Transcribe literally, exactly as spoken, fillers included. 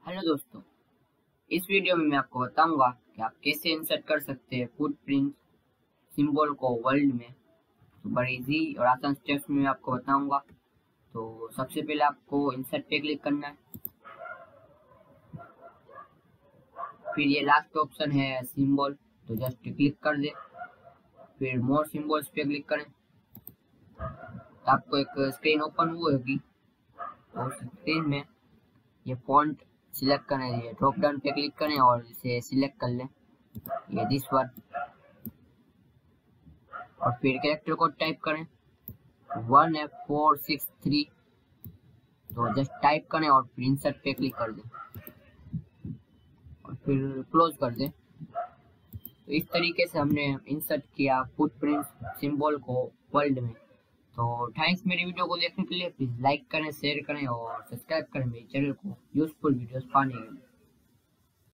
Hello दोस्तों, इस video में मैं आपको बताऊंगा कि आप कैसे इंसर्ट कर सकते हैं फुटप्रिंट सिंबल को वर्ल्ड में। तो बड़े इजी और आसान स्टेप्स में मैं आपको बताऊंगा। तो सबसे पहले आपको इंसर्ट पे क्लिक करना है, फिर ये लास्ट ऑप्शन है सिंबल, तो जस्ट क्लिक कर दे, फिर मोर सिंबल्स पे क्लिक करें। तो आपको एक स्क्रीन ओपन हुई होगी, तो स्क्रीन में ये फॉन्ट सिलेक्ट करना है, ड्रॉप डाउन पे क्लिक करें और इसे सिलेक्ट कर लें, ये दिस वन, और फिर कैरेक्टर कोड टाइप करें one F four six three. तो जस्ट टाइप करें और फिर इंसर्ट पे क्लिक कर दें और फिर क्लोज कर दें। तो इस तरीके से हमने इंसर्ट किया फुटप्रिंट सिंबल को वर्ल्ड में। तो थैंक्स मेरी वीडियो को देखने के लिए। प्लीज़ लाइक करें, शेयर करें और सब्सक्राइब करें मेरे चैनल को यूजफुल वीडियोस पाने के लिए।